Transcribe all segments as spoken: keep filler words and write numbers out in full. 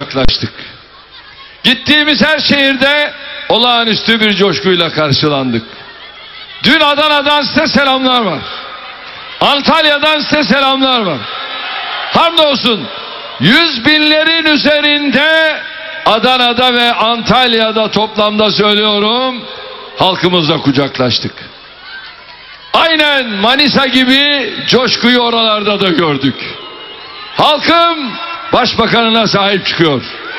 yaklaştık. Gittiğimiz her şehirde olağanüstü bir coşkuyla karşılandık. Dün Adana'dan size selamlar var. Antalya'dan size selamlar var. Hamdolsun yüz binlerin üzerinde Adana'da ve Antalya'da toplamda söylüyorum halkımızla kucaklaştık. Aynen Manisa gibi coşkuyu oralarda da gördük. Halkım başbakanına sahip çıkıyor.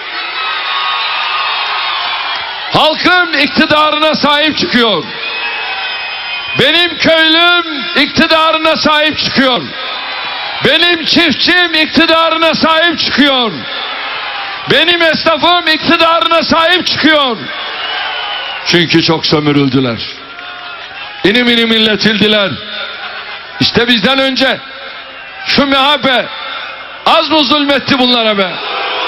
Halkım iktidarına sahip çıkıyor. Benim köylüm iktidarına sahip çıkıyor. Benim çiftçim iktidarına sahip çıkıyor. Benim esnafım iktidarına sahip çıkıyor. Çünkü çok sömürüldüler. İnim inim illetildiler. İşte bizden önce şu M H P az mı zulmetti bunlara be?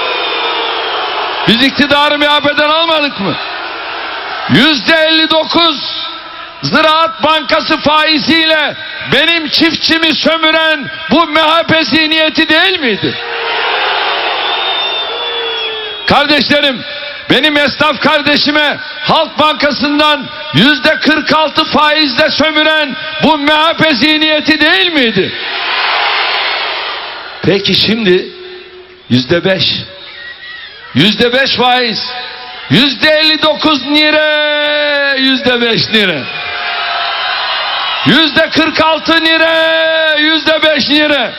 Biz iktidarı M H P'den almadık mı? Yüzde elli dokuz Ziraat Bankası faiziyle benim çiftçimi sömüren bu M H P zihniyeti değil miydi? Kardeşlerim, benim esnaf kardeşime Halk Bankası'ndan yüzde kırk altı faizle sömüren bu M H P zihniyeti değil miydi? Peki şimdi yüzde beş, yüzde beş faiz, yüzde elli dokuz lira, yüzde beş lira, yüzde kırk altı lira, yüzde beş lira.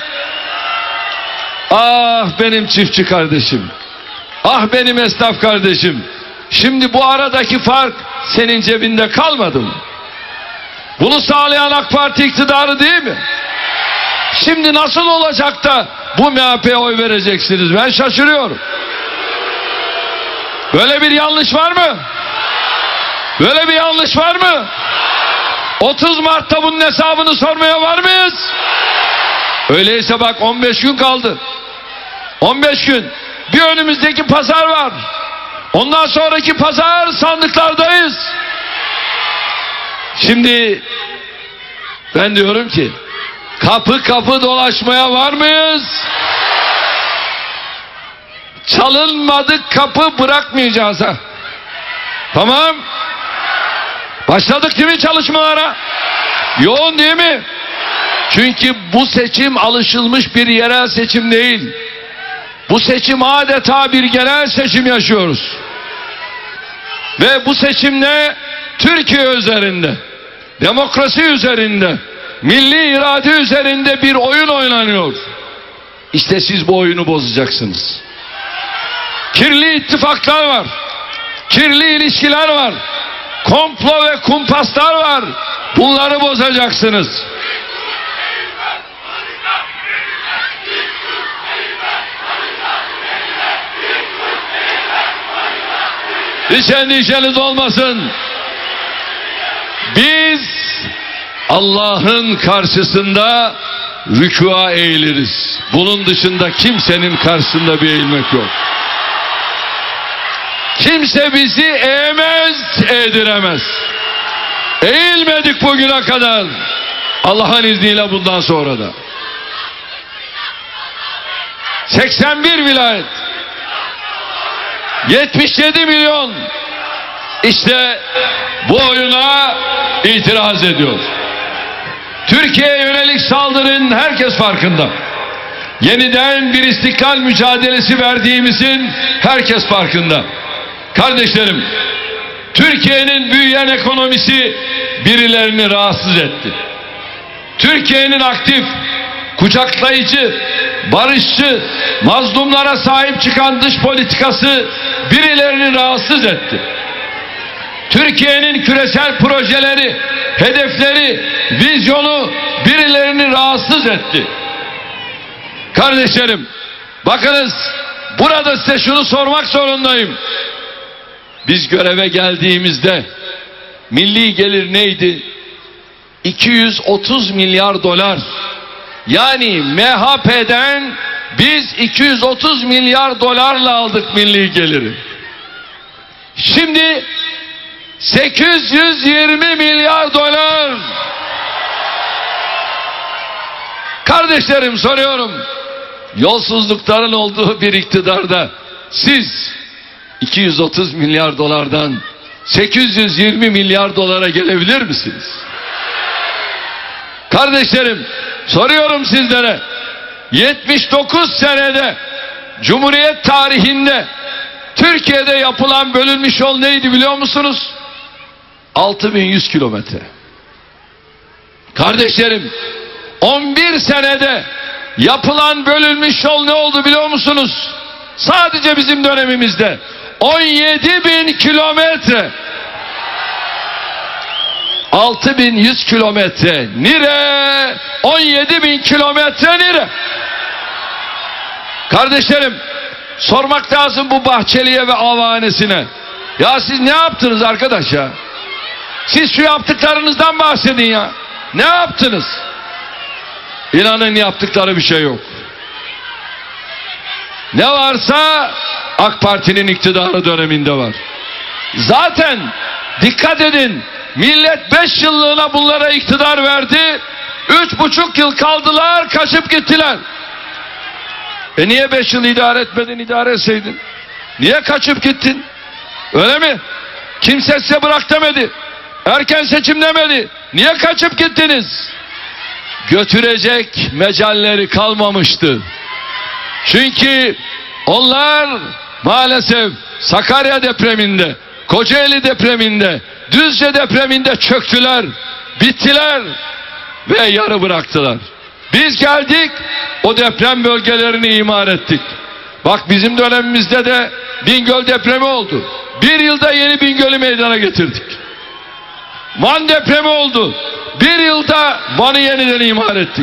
Ah benim çiftçi kardeşim, ah benim esnaf kardeşim. Şimdi bu aradaki fark senin cebinde kalmadı mı? Bunu sağlayan AK Parti iktidarı değil mi? Şimdi nasıl olacak da bu M H P'ye oy vereceksiniz? Ben şaşırıyorum. Böyle bir yanlış var mı? Böyle bir yanlış var mı? otuz Mart'ta bunun hesabını sormaya var mıyız? Öyleyse bak on beş gün kaldı. on beş gün. Bir önümüzdeki pazar var. Ondan sonraki pazar sandıklardayız. Şimdi ben diyorum ki kapı kapı dolaşmaya var mıyız? Çalınmadık kapı bırakmayacağız ha. Tamam. Başladık değil mi çalışmalara? Yoğun değil mi? Çünkü bu seçim alışılmış bir yerel seçim değil. Bu seçim adeta bir genel seçim yaşıyoruz. Ve bu seçimde Türkiye üzerinde, demokrasi üzerinde, milli irade üzerinde bir oyun oynanıyor. İşte siz bu oyunu bozacaksınız. Kirli ittifaklar var. Kirli ilişkiler var. Komplo ve kumpaslar var. Bunları bozacaksınız. Hiç endişeniz olmasın. Biz Allah'ın karşısında rükûa eğiliriz. Bunun dışında kimsenin karşısında bir eğilmek yok. Kimse bizi eğmez, eğdiremez. Eğilmedik bugüne kadar. Allah'ın izniyle bundan sonra da. seksen bir vilayet. yetmiş yedi milyon. İşte bu oyuna itiraz ediyor. Türkiye'ye yönelik saldırının herkes farkında. Yeniden bir istiklal mücadelesi verdiğimizin herkes farkında. Kardeşlerim, Türkiye'nin büyüyen ekonomisi birilerini rahatsız etti. Türkiye'nin aktif, kucaklayıcı, barışçı, mazlumlara sahip çıkan dış politikası birilerini rahatsız etti. Türkiye'nin küresel projeleri, hedefleri, vizyonu birilerini rahatsız etti. Kardeşlerim, bakınız burada size şunu sormak zorundayım. Biz göreve geldiğimizde milli gelir neydi? iki yüz otuz milyar dolar. Yani M H P'den biz iki yüz otuz milyar dolarla aldık milli geliri. Şimdi sekiz yüz yirmi milyar dolar. Kardeşlerim soruyorum. Yolsuzlukların olduğu bir iktidarda siz iki yüz otuz milyar dolardan sekiz yüz yirmi milyar dolara gelebilir misiniz? Kardeşlerim, soruyorum sizlere, yetmiş dokuz senede Cumhuriyet tarihinde Türkiye'de yapılan bölünmüş yol neydi biliyor musunuz? altı bin yüz kilometre. Kardeşlerim, on bir senede yapılan bölünmüş yol ne oldu biliyor musunuz? Sadece bizim dönemimizde on yedi bin kilometre. altı bin yüz kilometre nire, on yedi bin kilometre nire. Kardeşlerim, sormak lazım bu Bahçeli'ye ve avanesine. Ya siz ne yaptınız arkadaş ya? Siz şu yaptıklarınızdan bahsedin ya. Ne yaptınız? İnanın yaptıkları bir şey yok. Ne varsa AK Parti'nin iktidarı döneminde var. Zaten dikkat edin, millet beş yıllığına bunlara iktidar verdi. Üç buçuk yıl kaldılar, kaçıp gittiler. E niye beş yıl idare etmedin, idare etseydin? Niye kaçıp gittin? Öyle mi? Kimse size bırak demedi. Erken seçim demedi. Niye kaçıp gittiniz? Götürecek mecalleri kalmamıştı. Çünkü onlar maalesef Sakarya depreminde, Kocaeli depreminde, Düzce depreminde çöktüler, bittiler ve yarı bıraktılar. Biz geldik, o deprem bölgelerini imar ettik. Bak bizim dönemimizde de Bingöl depremi oldu. Bir yılda yeni Bingöl'ü meydana getirdik. Van depremi oldu. Bir yılda Van'ı yeniden imar ettik.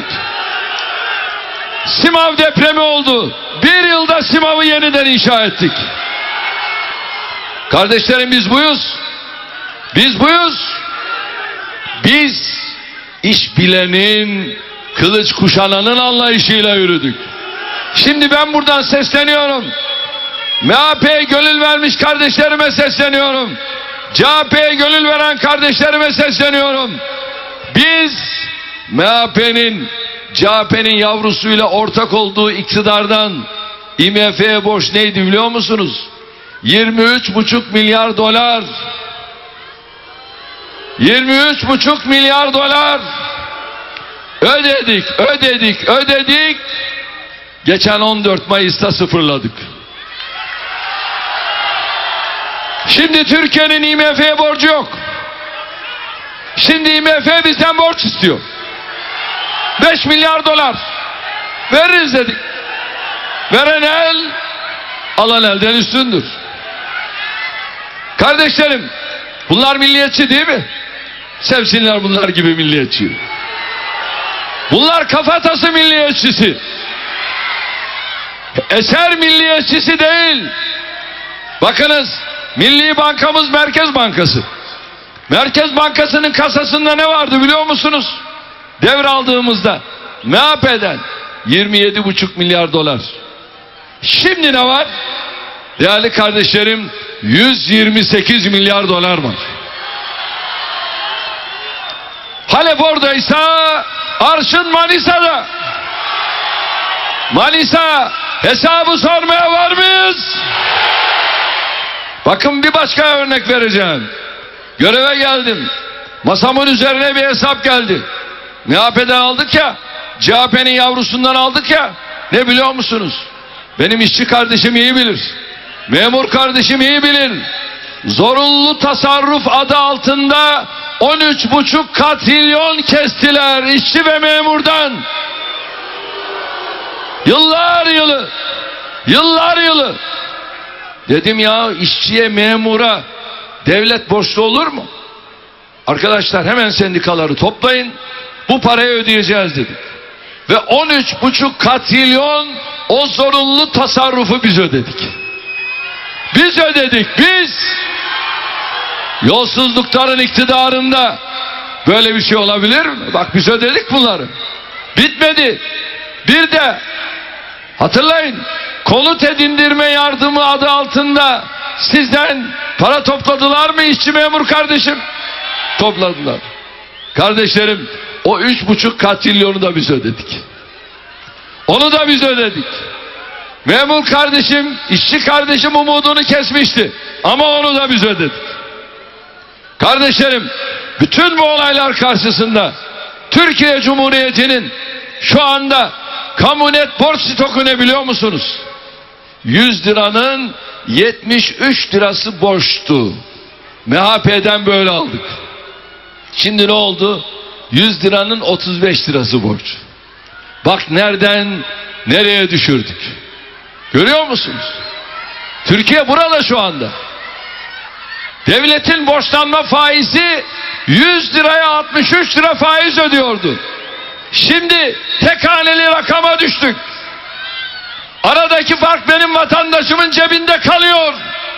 Simav depremi oldu. Bir yılda Simav'ı yeniden inşa ettik. Kardeşlerim, biz buyuz. Biz buyuz. Biz iş bilenin, kılıç kuşananın anlayışıyla yürüdük. Şimdi ben buradan sesleniyorum. M H P'ye gönül vermiş kardeşlerime sesleniyorum. C H P'ye gönül veren kardeşlerime sesleniyorum. Biz M H P'nin C H P'nin yavrusuyla ortak olduğu iktidardan I M F'ye borç neydi biliyor musunuz? yirmi üç buçuk milyar dolar. yirmi üç buçuk milyar dolar ödedik, ödedik, ödedik. Geçen on dört Mayıs'ta sıfırladık. Şimdi Türkiye'nin I M F'ye borcu yok. Şimdi I M F bizden borç istiyor. beş milyar dolar veririz dedik. Veren el alan elden üstündür. Kardeşlerim, bunlar milliyetçi değil mi? Sevsinler bunlar gibi milliyetçi. Bunlar kafatası milliyetçisi. Eser milliyetçisi değil. Bakınız, Milli Bankamız Merkez Bankası. Merkez Bankası'nın kasasında ne vardı biliyor musunuz? Devraldığımızda M H P'den yirmi yedi buçuk milyar dolar. Şimdi ne var? Değerli kardeşlerim, yüz yirmi sekiz milyar dolar var. Halep oradaysa arşın Manisa'da. Manisa, hesabı sormaya var mıyız? Bakın, bir başka örnek vereceğim. Göreve geldim. Masamın üzerine bir hesap geldi. M H P'den aldık ya, C H P'nin yavrusundan aldık ya. Ne biliyor musunuz? Benim işçi kardeşim iyi bilir. Memur kardeşim iyi bilir. Zorunlu tasarruf adı altında on üç buçuk katrilyon kestiler işçi ve memurdan. Yıllar yılı. Yıllar yılı. Dedim ya, işçiye, memura devlet borçlu olur mu? Arkadaşlar, hemen sendikaları toplayın. Bu parayı ödeyeceğiz dedik. Ve on üç buçuk katrilyon o zorunlu tasarrufu biz ödedik. Biz ödedik, biz. Yolsuzlukların iktidarında böyle bir şey olabilir mi? Bak, biz ödedik bunları. Bitmedi. Bir de hatırlayın, konut edindirme yardımı adı altında sizden para topladılar mı işçi memur kardeşim? Topladılar. Kardeşlerim, o üç buçuk katrilyonu da biz ödedik. Onu da biz ödedik. Memur kardeşim, işçi kardeşim umudunu kesmişti. Ama onu da biz ödedik. Kardeşlerim, bütün bu olaylar karşısında Türkiye Cumhuriyeti'nin şu anda kamu net borç stoku ne biliyor musunuz? yüz liranın yetmiş üç lirası borçtu. M H P'den böyle aldık. Şimdi ne oldu? yüz liranın otuz beş lirası borç. Bak nereden nereye düşürdük. Görüyor musunuz? Türkiye burada şu anda. Devletin borçlanma faizi yüz liraya altmış üç lira faiz ödüyordu. Şimdi tek haneli rakama düştük. Aradaki fark benim vatandaşımın cebinde kalıyor.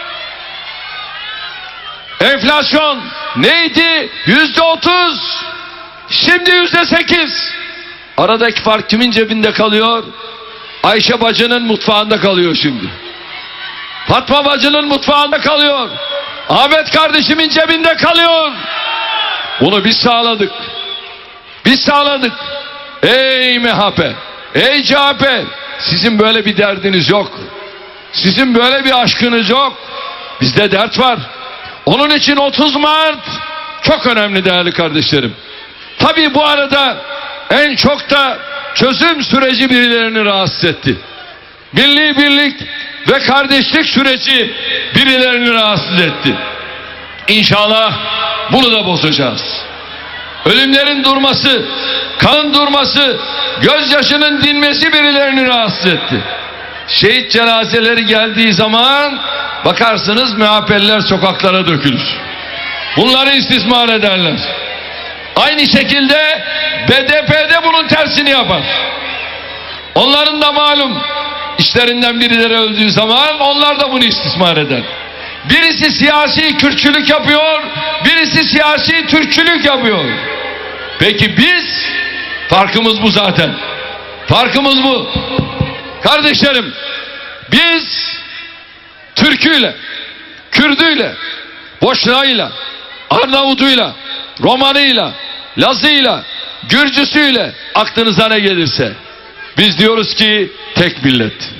Enflasyon neydi? Yüzde otuz. Şimdi yüzde sekiz. Aradaki fark kimin cebinde kalıyor? Ayşe bacının mutfağında kalıyor şimdi. Fatma bacının mutfağında kalıyor. Ahmet kardeşimin cebinde kalıyor. Bunu biz sağladık. Biz sağladık. Ey M H P, ey C H P, sizin böyle bir derdiniz yok. Sizin böyle bir aşkınız yok. Bizde dert var. Onun için otuz Mart çok önemli değerli kardeşlerim. Tabii bu arada en çok da çözüm süreci birilerini rahatsız etti. Milli birlik ve kardeşlik süreci birilerini rahatsız etti. İnşallah bunu da bozacağız. Ölümlerin durması, kanın durması, gözyaşının dinmesi birilerini rahatsız etti. Şehit cenazeleri geldiği zaman bakarsınız M H P'liler sokaklara dökülür. Bunları istismar ederler. Aynı şekilde B D P'de bunun tersini yapar. Onların da malum işlerinden birileri öldüğü zaman onlar da bunu istismar eder. Birisi siyasi Kürtçülük yapıyor, birisi siyasi Türkçülük yapıyor. Peki biz, farkımız bu zaten. Farkımız bu. Kardeşlerim, biz Türküyle, Kürdüyle, Boşnağıyla, Arnavuduyla, Romanıyla, Lazıyla, Gürcüsüyle, aklınıza ne gelirse, biz diyoruz ki tek millet.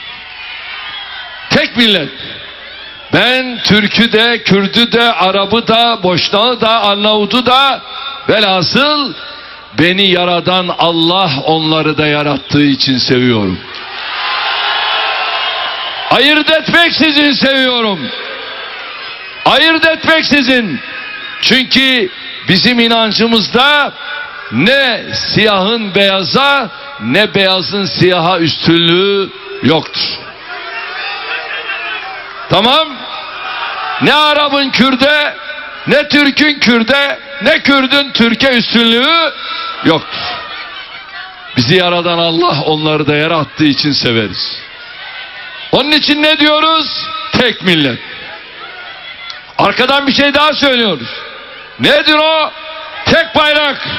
Tek millet. Ben Türk'ü de, Kürd'ü de, Arap'ı da, Boşnağı da, Arnavut'u da, velhasıl beni yaradan Allah onları da yarattığı için seviyorum. Ayırt etmeksizin seviyorum. Ayırt etmeksizin. Çünkü bizim inancımızda ne siyahın beyaza ne beyazın siyaha üstünlüğü yoktur. Tamam? Ne Arap'ın Kürt'e, ne Türk'ün Kürt'e, ne Kürt'ün Türk'e üstünlüğü yoktur. Bizi yaradan Allah onları da yarattığı için severiz. Onun için ne diyoruz? Tek millet. Arkadan bir şey daha söylüyoruz. Nedir o? Tek bayrak.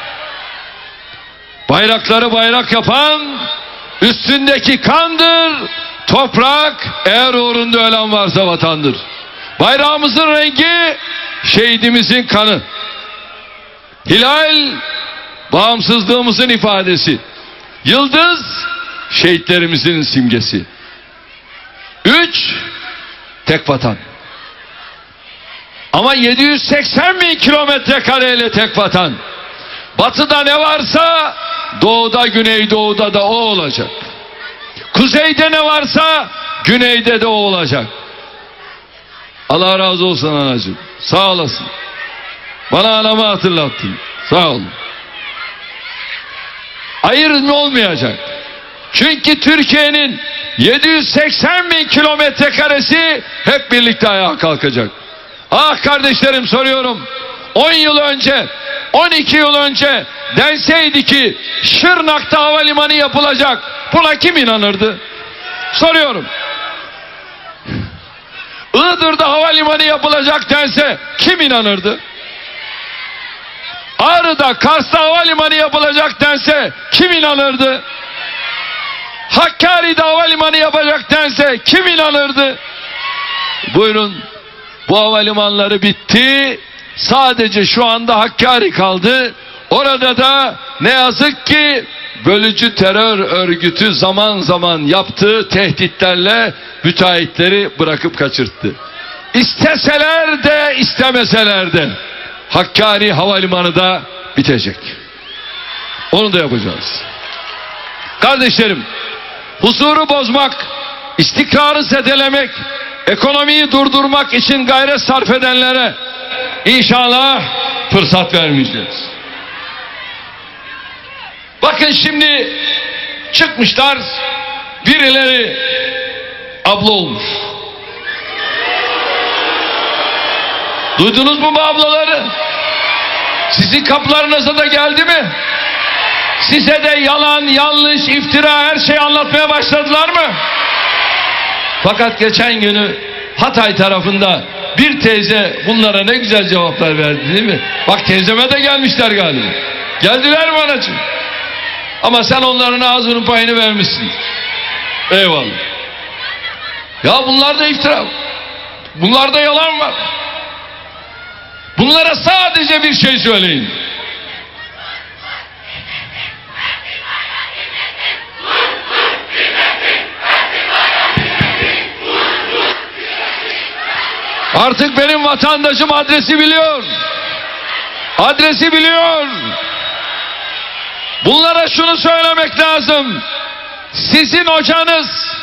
Bayrakları bayrak yapan üstündeki kandır, toprak, eğer uğrunda ölen varsa vatandır. Bayrağımızın rengi şehidimizin kanı. Hilal bağımsızlığımızın ifadesi. Yıldız şehitlerimizin simgesi. Üç, tek vatan. Ama yedi yüz seksen bin kilometre kareyle tek vatan. Batıda ne varsa doğuda, güneydoğuda da o olacak. Kuzeyde ne varsa güneyde de o olacak. Allah razı olsun anacığım. Sağ olasın. Bana anamı hatırlattın. Sağ olun. Ayrım olmayacak. Çünkü Türkiye'nin yedi yüz seksen bin kilometre karesi hep birlikte ayağa kalkacak. Ah kardeşlerim, soruyorum. on yıl önce, on iki yıl önce denseydi ki Şırnak'ta havalimanı yapılacak, buna kim inanırdı? Soruyorum. Iğdır'da havalimanı yapılacak dense kim inanırdı? Ağrı'da, Kars'ta havalimanı yapılacak dense kim inanırdı? Hakkari'de havalimanı yapacak dense kim inanırdı? Buyurun, bu havalimanları bitti. Sadece şu anda Hakkari kaldı. Orada da ne yazık ki bölücü terör örgütü zaman zaman yaptığı tehditlerle müteahhitleri bırakıp kaçırttı. İsteseler de istemeseler de Hakkari Havalimanı da bitecek. Onu da yapacağız. Kardeşlerim, huzuru bozmak, istikrarı zedelemek, ekonomiyi durdurmak için gayret sarf edenlere inşallah fırsat vermeyeceğiz. Bakın şimdi çıkmışlar, birileri abla olmuş. Duydunuz mu bu ablaları? Sizin kapılarınıza da geldi mi? Size de yalan, yanlış, iftira her şeyi anlatmaya başladılar mı? Fakat geçen günü Hatay tarafında bir teyze bunlara ne güzel cevaplar verdi, değil mi? Bak, teyzeme de gelmişler galiba. Geldiler mi anacığım? Ama sen onların ağzının payını vermişsin. Eyvallah. Ya bunlarda iftira, bunlarda yalan var. Bunlara sadece bir şey söyleyin. Artık benim vatandaşım adresi biliyor. Adresi biliyor. Bunlara şunu söylemek lazım. Sizin hocanız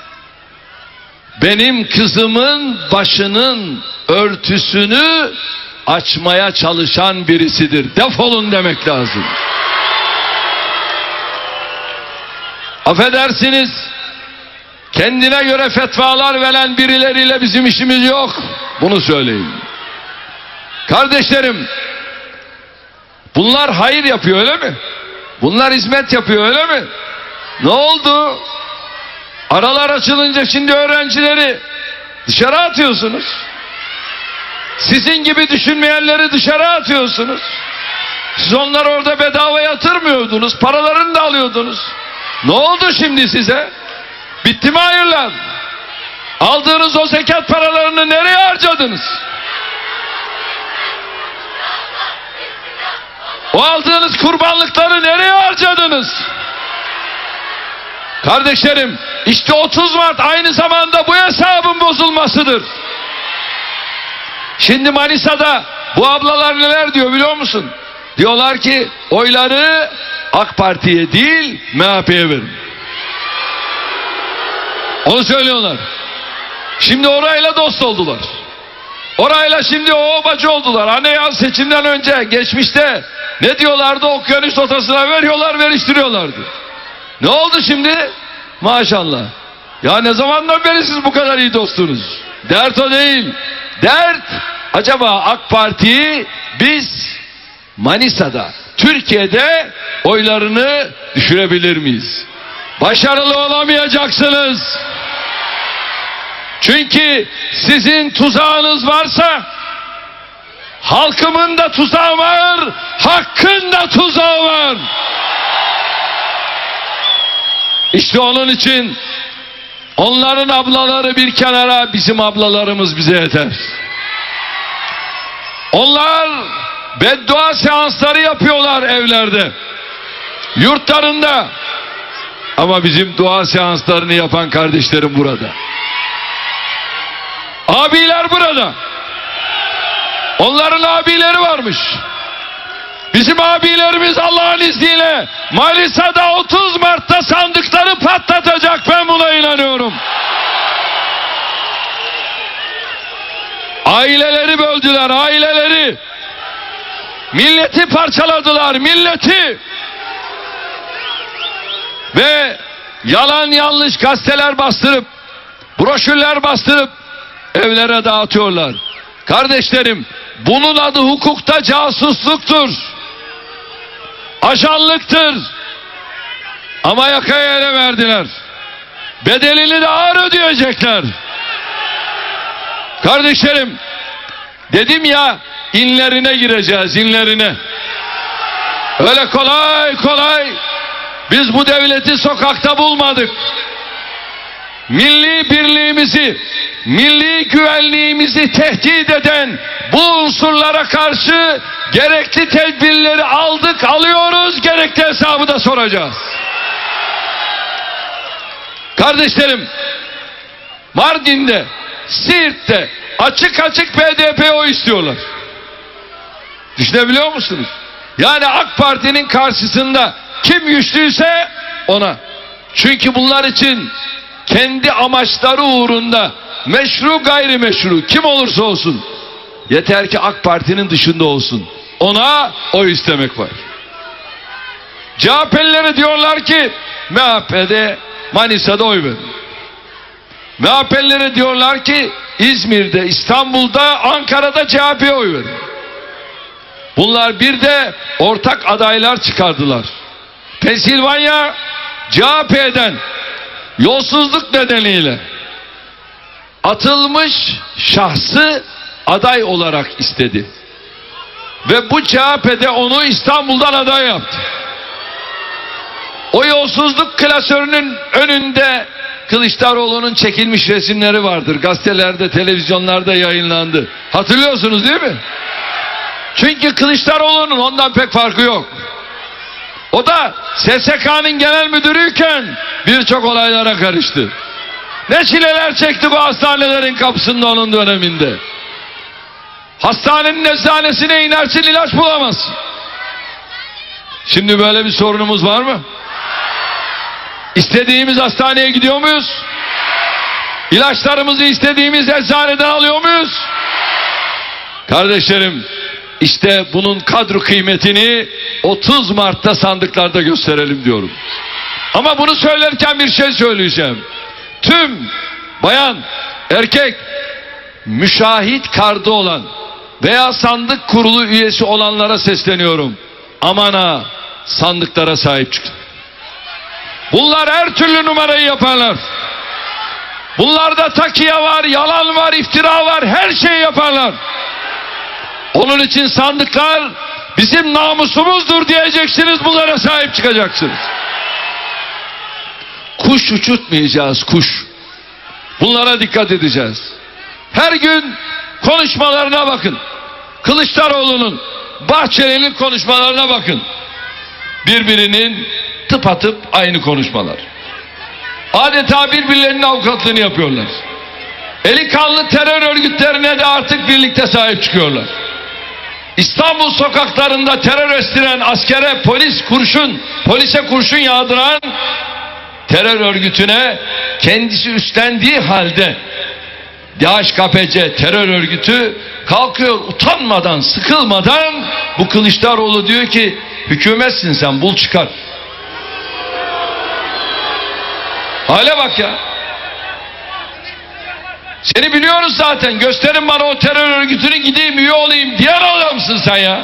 benim kızımın başının örtüsünü açmaya çalışan birisidir. Defolun demek lazım. Affedersiniz, kendine göre fetvalar veren birileriyle bizim işimiz yok. Bunu söyleyeyim. Kardeşlerim, bunlar hayır yapıyor, öyle mi? Bunlar hizmet yapıyor, öyle mi? Ne oldu? Aralar açılınca şimdi öğrencileri dışarı atıyorsunuz. Sizin gibi düşünmeyenleri dışarı atıyorsunuz. Siz onları orada bedava yatırmıyordunuz. Paralarını da alıyordunuz. Ne oldu şimdi size? Bitti mi hayırlar? Aldığınız o zekat paralarını nereye harcadınız? O aldığınız kurbanlıkları nereye harcadınız? Kardeşlerim, işte otuz Mart aynı zamanda bu hesabın bozulmasıdır. Şimdi Manisa'da bu ablalar neler diyor biliyor musun? Diyorlar ki oyları AK Parti'ye değil M H P'ye verin. Onu söylüyorlar. Şimdi orayla dost oldular. Orayla şimdi o obacı oldular. Hani ya seçimden önce geçmişte ne diyorlardı? Okyanus ortasına veriyorlar, veriştiriyorlardı. Ne oldu şimdi? Maşallah. Ya ne zamandan beri siz bu kadar iyi dostunuz? Dert o değil. Dert, acaba AK Parti'yi biz Manisa'da, Türkiye'de oylarını düşürebilir miyiz? Başarılı olamayacaksınız. Çünkü sizin tuzağınız varsa halkımın da tuzağı var, hakkın da tuzağı var. İşte onun için onların ablaları bir kenara, bizim ablalarımız bize yeter. Onlar beddua seansları yapıyorlar evlerde, yurtlarında. Ama bizim dua seanslarını yapan kardeşlerim burada. Abiler burada. Onların abileri varmış. Bizim abilerimiz Allah'ın izniyle Manisa'da otuz Mart'ta sandıkları patlatacak, ben buna inanıyorum. Aileleri böldüler, aileleri. Milleti parçaladılar, milleti. Ve yalan yanlış gazeteler bastırıp, broşürler bastırıp evlere dağıtıyorlar. Kardeşlerim, bunun adı hukukta casusluktur. Ajanlıktır. Ama yakaya ele verdiler. Bedelini de ağır ödeyecekler. Kardeşlerim, dedim ya, inlerine gireceğiz, inlerine. Öyle kolay kolay biz bu devleti sokakta bulmadık. Milli birliğimizi, milli güvenliğimizi tehdit eden bu unsurlara karşı gerekli tedbirleri aldık, alıyoruz, gerekli hesabı da soracağız. Kardeşlerim, Mardin'de, Siirt'te açık açık B D P'ye oy istiyorlar. Düşünebiliyor musunuz? Yani AK Parti'nin karşısında kim güçlüyse ona. Çünkü bunlar için kendi amaçları uğrunda meşru gayrimeşru kim olursa olsun, yeter ki AK Parti'nin dışında olsun, ona oy istemek var. C H P'lileri diyorlar ki M H P'de Manisa'da oy verin. M H P'lileri diyorlar ki İzmir'de, İstanbul'da, Ankara'da C H P'ye oy verin. Bunlar bir de ortak adaylar çıkardılar. Pensilvanya C H P'den yolsuzluk nedeniyle atılmış şahsı aday olarak istedi. Ve bu C H P'de onu İstanbul'dan aday yaptı. O yolsuzluk klasörünün önünde Kılıçdaroğlu'nun çekilmiş resimleri vardır. Gazetelerde, televizyonlarda yayınlandı. Hatırlıyorsunuz değil mi? Çünkü Kılıçdaroğlu'nun ondan pek farkı yok. O da S S K'nın genel müdürüyken birçok olaylara karıştı. Ne çileler çekti bu hastanelerin kapısında onun döneminde. Hastanenin eczanesine inersin, ilaç bulamazsın. Şimdi böyle bir sorunumuz var mı? İstediğimiz hastaneye gidiyor muyuz? İlaçlarımızı istediğimiz eczaneden alıyor muyuz? Kardeşlerim, işte bunun kadro kıymetini otuz Mart'ta sandıklarda gösterelim diyorum. Ama bunu söylerken bir şey söyleyeceğim. Tüm bayan, erkek, müşahit kartı olan veya sandık kurulu üyesi olanlara sesleniyorum. Aman ha, sandıklara sahip çıkın. Bunlar her türlü numarayı yaparlar. Bunlarda takiye var, yalan var, iftira var, her şeyi yaparlar. Onun için sandıklar bizim namusumuzdur diyeceksiniz, bunlara sahip çıkacaksınız. Kuş uçurtmayacağız, kuş. Bunlara dikkat edeceğiz. Her gün konuşmalarına bakın. Kılıçdaroğlu'nun, Bahçeli'nin konuşmalarına bakın. Birbirinin tıpatıp aynı konuşmalar. Adeta birbirlerinin avukatlığını yapıyorlar. Eli kanlı terör örgütlerine de artık birlikte sahip çıkıyorlar. İstanbul sokaklarında terör estiren askere polis kurşun, polise kurşun yağdıran terör örgütüne kendisi üstlendiği halde D H K P C terör örgütü kalkıyor utanmadan, sıkılmadan, bu Kılıçdaroğlu diyor ki hükümetsin sen, bul çıkar. Hale bak ya. Seni biliyoruz zaten. Gösterin bana o terör örgütünü, gideyim üye olayım diyen adamsın sen ya.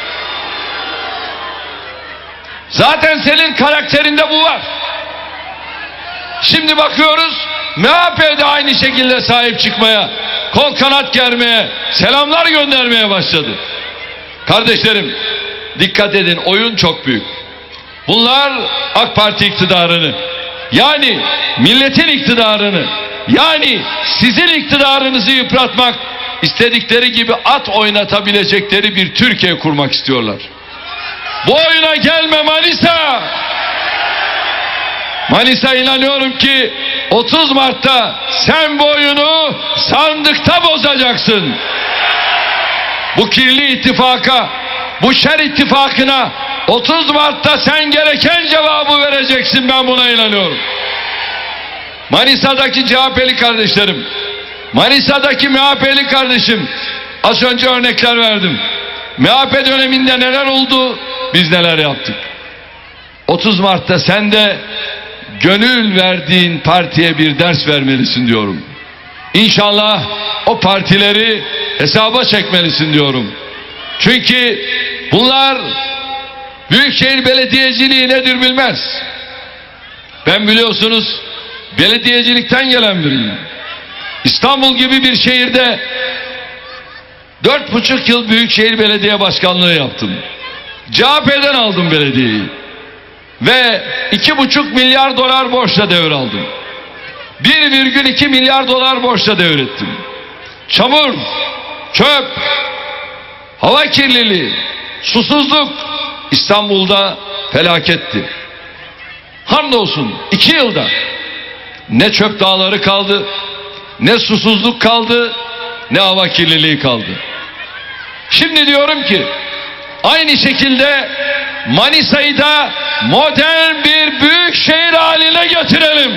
Zaten senin karakterinde bu var. Şimdi bakıyoruz M H P de aynı şekilde sahip çıkmaya, kol kanat germeye, selamlar göndermeye başladı. Kardeşlerim, dikkat edin, oyun çok büyük. Bunlar AK Parti iktidarını, yani milletin iktidarını, yani sizin iktidarınızı yıpratmak, istedikleri gibi at oynatabilecekleri bir Türkiye kurmak istiyorlar. Bu oyuna gelme Manisa. Manisa, inanıyorum ki otuz Mart'ta sen bu oyunu sandıkta bozacaksın. Bu kirli ittifaka, bu şer ittifakına otuz Mart'ta sen gereken cevabı vereceksin, ben buna inanıyorum. Manisa'daki C H P'li kardeşlerim, Manisa'daki M H P'li kardeşim, az önce örnekler verdim. M H P döneminde neler oldu, biz neler yaptık. otuz Mart'ta sen de gönül verdiğin partiye bir ders vermelisin diyorum. İnşallah o partileri hesaba çekmelisin diyorum. Çünkü bunlar Büyükşehir Belediyeciliği nedir bilmez. Ben biliyorsunuz belediyecilikten gelen biriyim. İstanbul gibi bir şehirde dört buçuk yıl Büyükşehir Belediye Başkanlığı yaptım. C H P'den aldım belediyeyi. Ve iki buçuk milyar dolar borçla devraldım. bir virgül iki milyar dolar borçla devrettim. Çamur, çöp, hava kirliliği, Susuzluk İstanbul'da felaketti. Hamdolsun iki yılda ne çöp dağları kaldı, ne susuzluk kaldı, ne hava kirliliği kaldı. Şimdi diyorum ki aynı şekilde Manisa'yı da modern bir büyük şehir haline getirelim.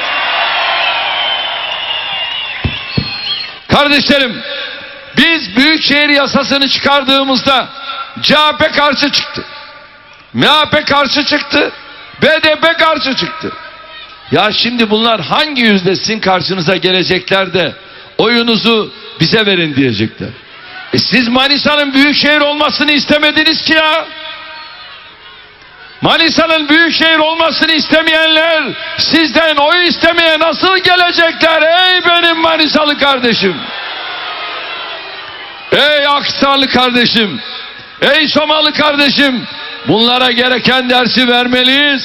Kardeşlerim, biz büyükşehir yasasını çıkardığımızda C H P karşı çıktı, M H P karşı çıktı, B D P karşı çıktı. Ya şimdi bunlar hangi yüzle sizin karşınıza gelecekler de oyunuzu bize verin diyecekler. E siz Manisa'nın büyükşehir olmasını istemediniz ki ya. Manisa'nın büyükşehir olmasını istemeyenler sizden oy istemeye nasıl gelecekler ey benim Manisalı kardeşim? Ey Akhisarlı kardeşim, ey Somalı kardeşim, bunlara gereken dersi vermeliyiz.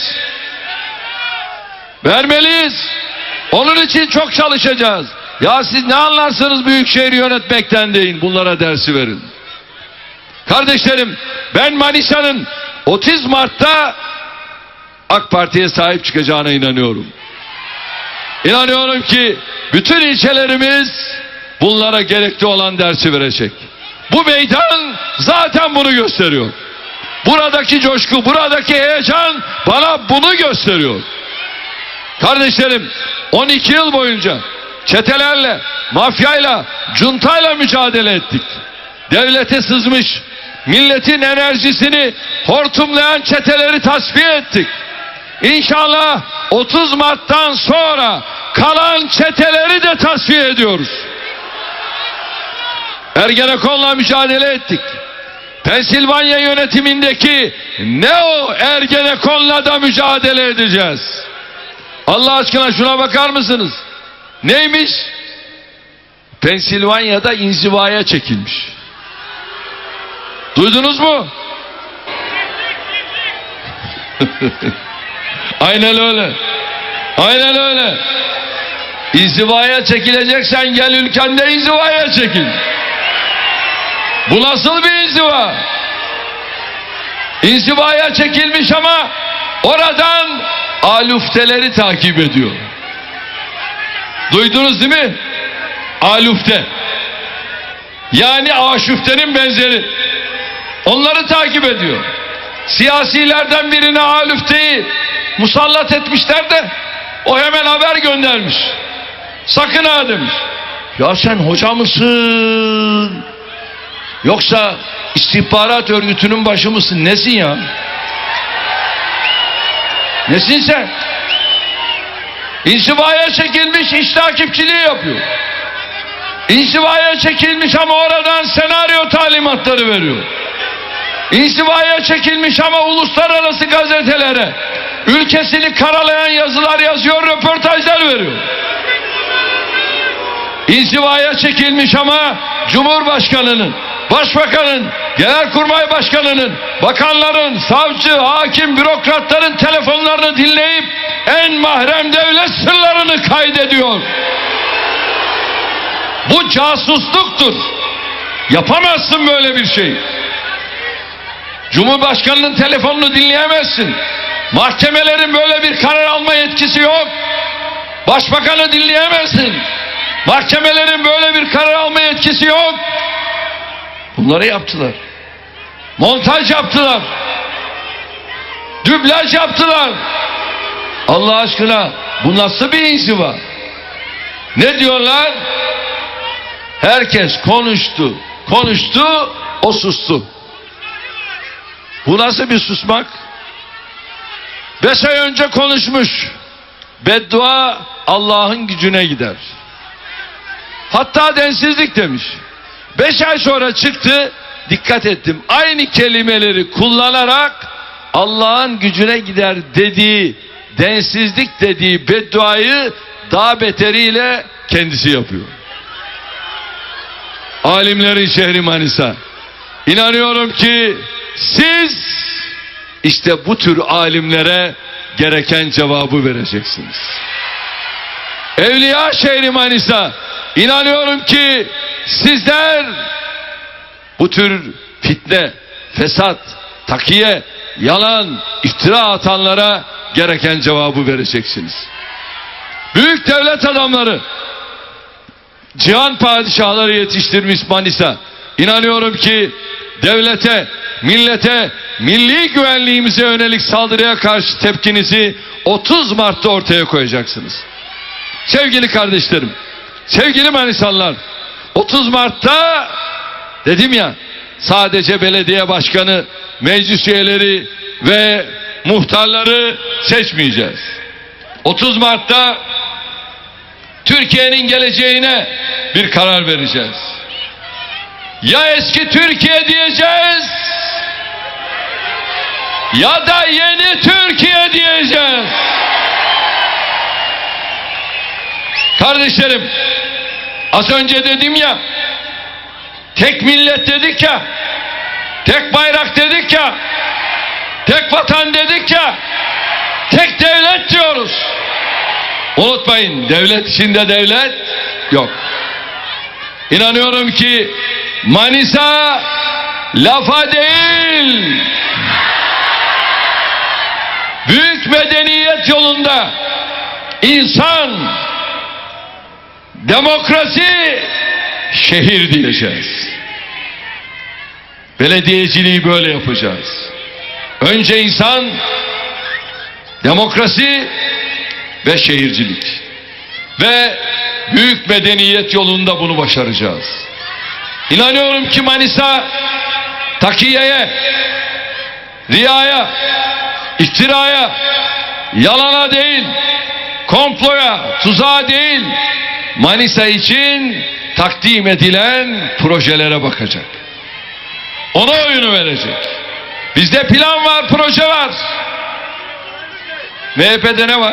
Vermeliyiz. Onun için çok çalışacağız. Ya siz ne anlarsınız büyükşehir yönetmekten deyin, bunlara dersi verin. Kardeşlerim, ben Manisa'nın otuz Mart'ta AK Parti'ye sahip çıkacağına inanıyorum. İnanıyorum ki bütün ilçelerimiz bunlara gerekli olan dersi verecek. Bu meydan zaten bunu gösteriyor. Buradaki coşku, buradaki heyecan bana bunu gösteriyor. Kardeşlerim, on iki yıl boyunca çetelerle, mafyayla, cuntayla mücadele ettik. Devlete sızmış, milletin enerjisini hortumlayan çeteleri tasfiye ettik. İnşallah otuz Mart'tan sonra kalan çeteleri de tasfiye ediyoruz. Ergenekon'la mücadele ettik. Pensilvanya yönetimindeki Neo Ergenekon'la da mücadele edeceğiz. Allah aşkına şuna bakar mısınız? Neymiş? Pensilvanya'da inzivaya çekilmiş. Duydunuz mu? Aynen öyle. Aynen öyle. İnzivaya çekileceksen gel ülkende inzivaya çekil. Bu nasıl bir inziva? İnzivaya çekilmiş ama oradan alufteleri takip ediyor. Duydunuz değil mi? Alufte. Yani aşuftenin benzeri. Onları takip ediyor. Siyasilerden birine alufteyi musallat etmişler de o hemen haber göndermiş. Sakın ha demiş. Ya sen hoca mısın? Yoksa istihbarat örgütünün başı mısın? Nesin ya? Nesin sen? İnzivaya çekilmiş, iş takipçiliği yapıyor. İnzivaya çekilmiş ama oradan senaryo talimatları veriyor. İnzivaya çekilmiş ama uluslararası gazetelere ülkesini karalayan yazılar yazıyor, röportajlar veriyor. İnzivaya çekilmiş ama Cumhurbaşkanı'nın, Başbakanın, Genelkurmay Başkanı'nın, bakanların, savcı, hakim, bürokratların telefonlarını dinleyip en mahrem devlet sırlarını kaydediyor. Bu casusluktur. Yapamazsın böyle bir şey. Cumhurbaşkanının telefonunu dinleyemezsin. Mahkemelerin böyle bir karar alma yetkisi yok. Başbakanı dinleyemezsin. Mahkemelerin böyle bir karar alma yetkisi yok. Bunları yaptılar. Montaj yaptılar. Dublaj yaptılar. Allah aşkına bu nasıl bir inziva? Ne diyorlar? Herkes konuştu, konuştu, o sustu. Bu nasıl bir susmak? Beş ay önce konuşmuş. Beddua Allah'ın gücüne gider. Hatta densizlik demiş. Beş ay sonra çıktı, dikkat ettim. Aynı kelimeleri kullanarak Allah'ın gücüne gider dediği, densizlik dediği bedduayı daha beteriyle kendisi yapıyor. Alimlerin şehri Manisa. İnanıyorum ki siz işte bu tür alimlere gereken cevabı vereceksiniz. Evliya şehri Manisa. İnanıyorum ki sizler bu tür fitne, fesat, takiye, yalan, iftira atanlara gereken cevabı vereceksiniz. Büyük devlet adamları, cihan padişahları yetiştirmiş Manisa. İnanıyorum ki devlete, millete, milli güvenliğimize yönelik saldırıya karşı tepkinizi otuz Mart'ta ortaya koyacaksınız. Sevgili kardeşlerim, sevgili Manisalılar, otuz Mart'ta dedim ya, sadece belediye başkanı, meclis üyeleri ve muhtarları seçmeyeceğiz. otuz Mart'ta Türkiye'nin geleceğine bir karar vereceğiz. Ya eski Türkiye diyeceğiz, ya da yeni Türkiye diyeceğiz. Kardeşlerim, az önce dedim ya, tek millet dedik ya, tek bayrak dedik ya, tek vatan dedik ya, tek devlet diyoruz. Unutmayın, devlet içinde devlet yok. İnanıyorum ki Manisa lafa değil, büyük medeniyet yolunda insan, demokrasi, şehir diyeceğiz. Belediyeciliği böyle yapacağız. Önce insan, demokrasi ve şehircilik. Ve büyük medeniyet yolunda bunu başaracağız. İnanıyorum ki Manisa takiyeye, riyaya, iftiraya, yalana değil, komploya, tuzağa değil, Manisa için takdim edilen projelere bakacak. Ona oyunu verecek. Bizde plan var, proje var. M H P'de ne var?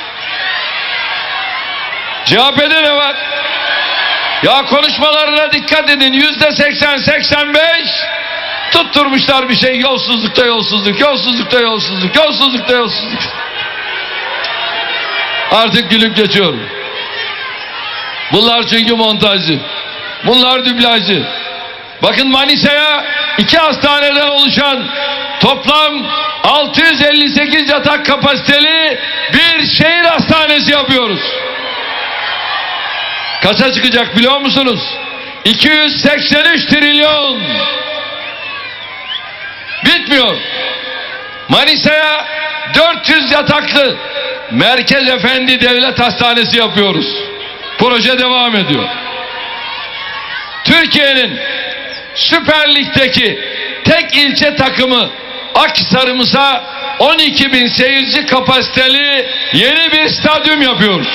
C H P'de ne var? Ya konuşmalarına dikkat edin. Yüzde seksen, seksen beş tutturmuşlar bir şey. Yolsuzlukta yolsuzluk, yolsuzlukta yolsuzluk, yolsuzlukta yolsuzluk. Artık gülüp geçiyorum. Bunlar çünkü montajcı. Bunlar dublajcı. Bakın Manisa'ya iki hastaneden oluşan toplam altı yüz elli sekiz yatak kapasiteli bir şehir hastanesi yapıyoruz. Kaça çıkacak biliyor musunuz? iki yüz seksen üç trilyon. Bitmiyor. Manisa'ya dört yüz yataklı Merkez Efendi Devlet Hastanesi yapıyoruz. Proje devam ediyor. Türkiye'nin Süper Lig'deki tek ilçe takımı Akhisar'ımıza on iki bin seyirci kapasiteli yeni bir stadyum yapıyoruz.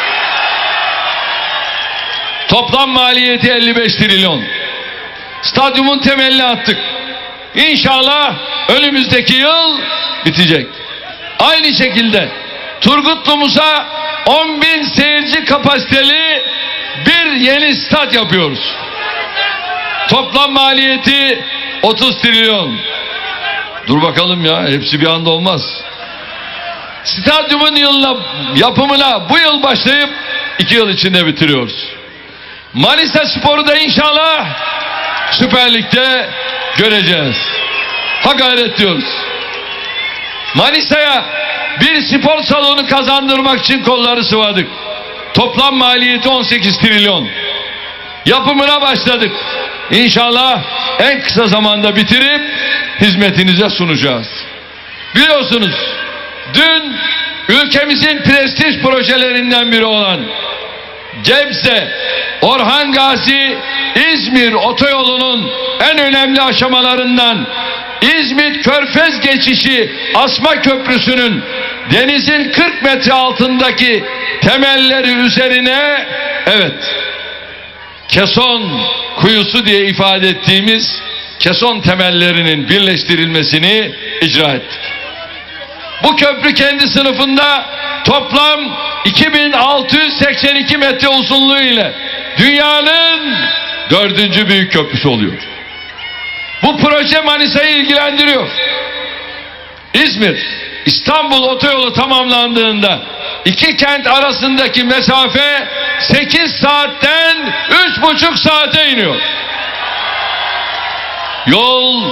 Toplam maliyeti elli beş trilyon. Stadyumun temelini attık. İnşallah önümüzdeki yıl bitecek. Aynı şekilde Turgutlu'muza on bin seyirci kapasiteli bir yeni stat yapıyoruz. Toplam maliyeti otuz trilyon. Dur bakalım ya, hepsi bir anda olmaz. Stadyumun yılına, yapımına bu yıl başlayıp iki yıl içinde bitiriyoruz. Manisa Spor'u da inşallah Süper Lig'de göreceğiz. Ha gayret diyoruz. Manisa'ya bir spor salonu kazandırmak için kolları sıvadık. Toplam maliyeti on sekiz trilyon. Yapımına başladık. İnşallah en kısa zamanda bitirip hizmetinize sunacağız. Biliyorsunuz dün ülkemizin prestij projelerinden biri olan Gebze, Orhan Gazi, İzmir otoyolunun en önemli aşamalarından İzmit Körfez geçişi Asma Köprüsü'nün denizin kırk metre altındaki temelleri üzerine, evet, keson kuyusu diye ifade ettiğimiz keson temellerinin birleştirilmesini icra ettik. Bu köprü kendi sınıfında toplam iki bin altı yüz seksen iki metre uzunluğu ile dünyanın dördüncü büyük köprüsü oluyor. Bu proje Manisa'yı ilgilendiriyor. İzmir, İstanbul otoyolu tamamlandığında iki kent arasındaki mesafe sekiz saatten üç buçuk saate iniyor. Yol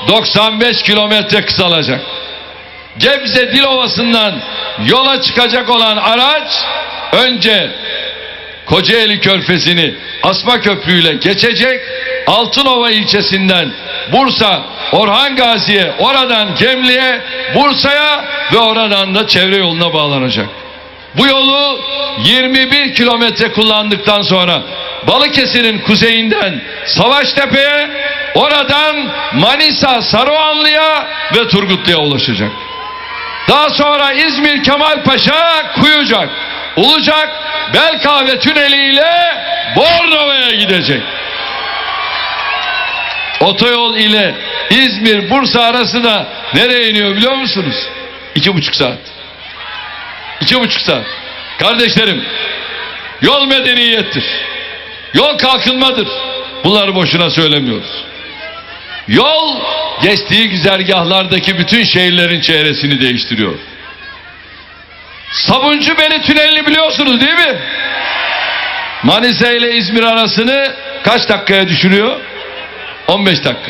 doksan beş kilometre kısalacak. Gebze Dilovası'ndan yola çıkacak olan araç önce Kocaeli Körfezi'ni Asma Köprü ile geçecek. Altınova ilçesinden Bursa, Orhan Gazi'ye, oradan Gemli'ye, Bursa'ya ve oradan da çevre yoluna bağlanacak. Bu yolu yirmi bir kilometre kullandıktan sonra Balıkesir'in kuzeyinden Savaştepe'ye, oradan Manisa, Saruhanlı'ya ve Turgutlu'ya ulaşacak. Daha sonra İzmir Kemalpaşa, Kuyucak, Ulucak, Belkave tüneliyle Bornova'ya gidecek. Otoyol ile İzmir, Bursa arası da nereye iniyor biliyor musunuz? İki buçuk saat. İki buçuk saat. Kardeşlerim, yol medeniyettir. Yol kalkınmadır. Bunları boşuna söylemiyoruz. Yol geçtiği güzergahlardaki bütün şehirlerin çehresini değiştiriyor. Sabunçubeli tünelini biliyorsunuz değil mi? Manisa ile İzmir arasını kaç dakikaya düşürüyor? on beş dakika.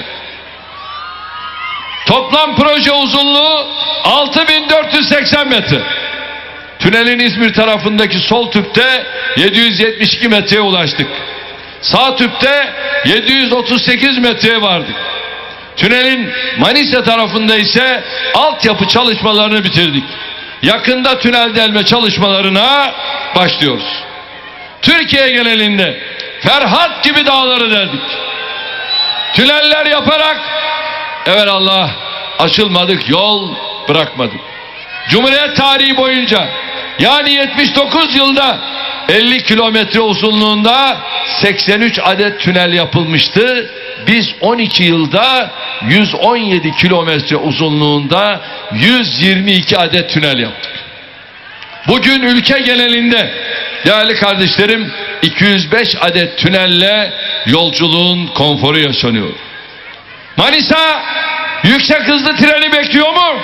Toplam proje uzunluğu altı bin dört yüz seksen metre. Tünelin İzmir tarafındaki sol tüpte yedi yüz yetmiş iki metreye ulaştık. Sağ tüpte yedi yüz otuz sekiz metreye vardık. Tünelin Manisa tarafında ise altyapı çalışmalarını bitirdik. Yakında tünel delme çalışmalarına başlıyoruz. Türkiye genelinde Ferhat gibi dağları deldik. Tüneller yaparak evelallah açılmadık, yol bırakmadık. Cumhuriyet tarihi boyunca, yani yetmiş dokuz yılda elli kilometre uzunluğunda seksen üç adet tünel yapılmıştı. Biz on iki yılda yüz on yedi kilometre uzunluğunda yüz yirmi iki adet tünel yaptık. Bugün ülke genelinde değerli kardeşlerim iki yüz beş adet tünelle yolculuğun konforu yaşanıyor. Manisa yüksek hızlı treni bekliyor mu?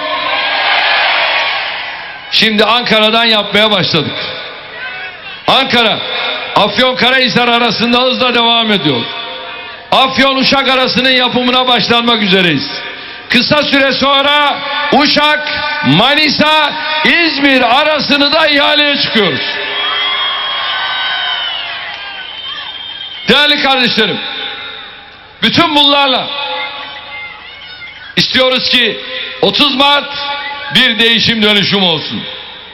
Şimdi Ankara'dan yapmaya başladık. Ankara, Afyonkarahisar arasında hızla devam ediyor. Afyon-Uşak arasının yapımına başlanmak üzereyiz. Kısa süre sonra Uşak, Manisa, İzmir arasını da ihaleye çıkıyoruz. Değerli kardeşlerim, bütün bunlarla istiyoruz ki otuz Mart bir değişim dönüşüm olsun.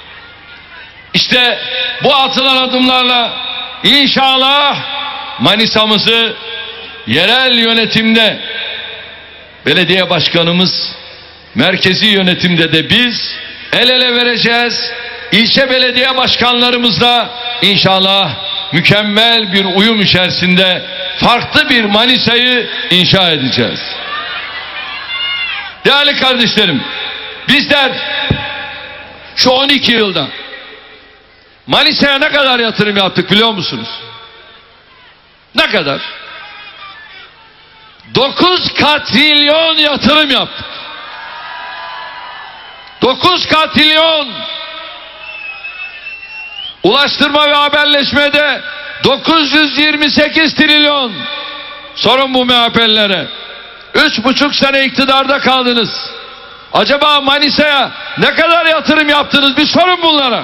İşte bu atılan adımlarla inşallah Manisa'mızı yerel yönetimde belediye başkanımız, merkezi yönetimde de biz el ele vereceğiz. İlçe belediye başkanlarımızla inşallah mükemmel bir uyum içerisinde farklı bir Manisa'yı inşa edeceğiz. Değerli kardeşlerim, bizler şu on iki yılda Manisa'ya ne kadar yatırım yaptık biliyor musunuz? Ne kadar? dokuz katrilyon yatırım yaptık. dokuz katrilyon. Ulaştırma ve haberleşmede dokuz yüz yirmi sekiz trilyon. Sorun bu M H P'lilere. Üç buçuk sene iktidarda kaldınız. Acaba Manisa'ya ne kadar yatırım yaptınız? Bir sorun bunlara.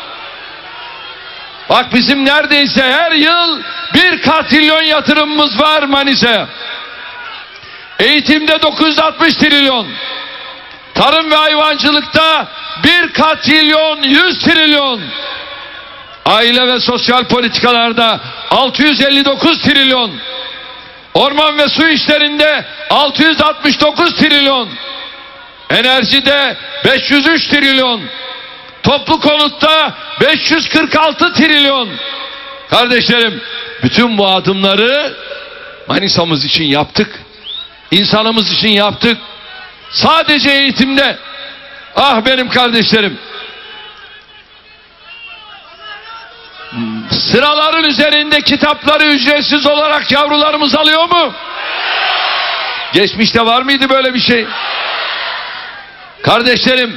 Bak bizim neredeyse her yıl bir katrilyon yatırımımız var Manisa'ya. Eğitimde dokuz yüz altmış trilyon. Tarım ve hayvancılıkta bir katrilyon yüz trilyon. Aile ve sosyal politikalarda altı yüz elli dokuz trilyon. Orman ve su işlerinde altı yüz altmış dokuz trilyon. Enerjide beş yüz üç trilyon. Toplu konutta beş yüz kırk altı trilyon. Kardeşlerim, bütün bu adımları Manisa'mız için yaptık. İnsanımız için yaptık. Sadece eğitimde, ah benim kardeşlerim, sıraların üzerinde kitapları ücretsiz olarak yavrularımız alıyor mu? Geçmişte var mıydı böyle bir şey? Kardeşlerim,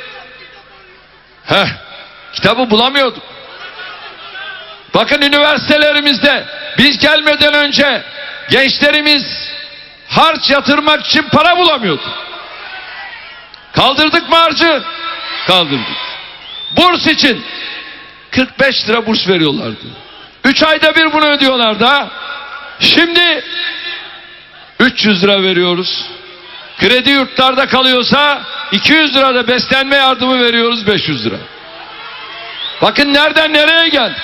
heh, kitabı bulamıyorduk. Bakın üniversitelerimizde biz gelmeden önce gençlerimiz harç yatırmak için para bulamıyordu. Kaldırdık mı harcı? Kaldırdık. Burs için kırk beş lira burs veriyorlardı. üç ayda bir bunu ödüyorlardı ha. Şimdi üç yüz lira veriyoruz. Kredi yurtlarda kalıyorsa iki yüz lira da beslenme yardımı veriyoruz, beş yüz lira. Bakın nereden nereye geldik.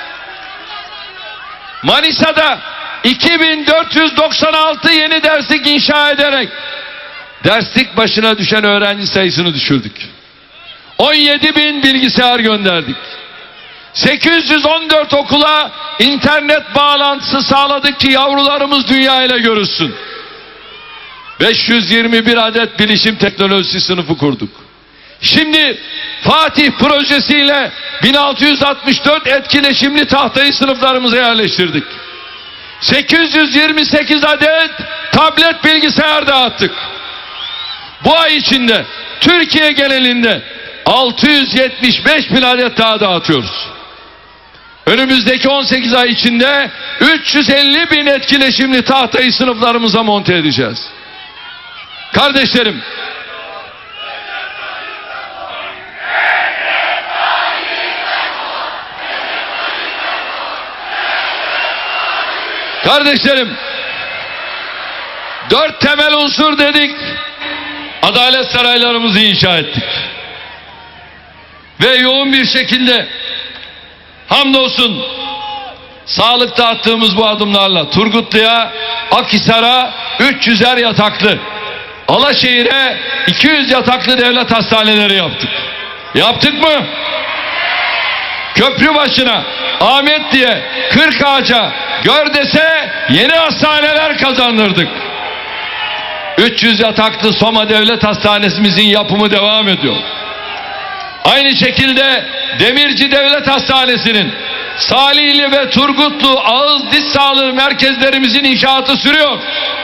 Manisa'da iki bin dört yüz doksan altı yeni derslik inşa ederek derslik başına düşen öğrenci sayısını düşürdük. on yedi bin bilgisayar gönderdik. sekiz yüz on dört okula internet bağlantısı sağladık ki yavrularımız dünyayla görüşsün. beş yüz yirmi bir adet bilişim teknolojisi sınıfı kurduk. Şimdi Fatih projesiyle bin altı yüz altmış dört etkileşimli tahtayı sınıflarımıza yerleştirdik. sekiz yüz yirmi sekiz adet tablet bilgisayar dağıttık. Bu ay içinde Türkiye genelinde altı yüz yetmiş beş bin adet daha dağıtıyoruz. Önümüzdeki on sekiz ay içinde üç yüz elli bin etkileşimli tahtayı sınıflarımıza monte edeceğiz. Kardeşlerim, kardeşlerim, dört temel unsur dedik, adalet saraylarımızı inşa ettik. Ve yoğun bir şekilde hamdolsun sağlıkta attığımız bu adımlarla Turgutlu'ya, Akhisar'a üç yüzer yataklı, Alaşehir'e iki yüz yataklı devlet hastaneleri yaptık. Yaptık mı? Köprübaşı'na, Ahmetli'ye, Kırkağaç'a, Gördes'e yeni hastaneler kazandırdık. üç yüz yataklı Soma Devlet Hastanemizin yapımı devam ediyor. Aynı şekilde Demirci Devlet Hastanesi'nin, Salihli ve Turgutlu ağız diş sağlığı merkezlerimizin inşaatı sürüyor.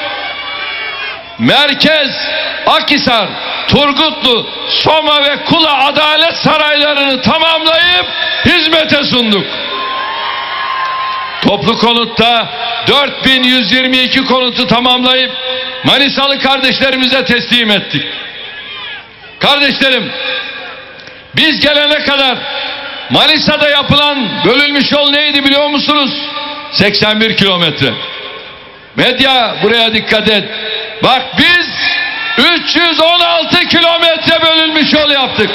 Merkez, Akhisar, Turgutlu, Soma ve Kula adalet saraylarını tamamlayıp hizmete sunduk. Toplu konutta dört bin yüz yirmi iki konutu tamamlayıp Manisalı kardeşlerimize teslim ettik. Kardeşlerim, biz gelene kadar Manisa'da yapılan bölünmüş yol neydi biliyor musunuz? seksen bir kilometre. Medya buraya dikkat et. Bak biz üç yüz on altı kilometre bölünmüş yol yaptık.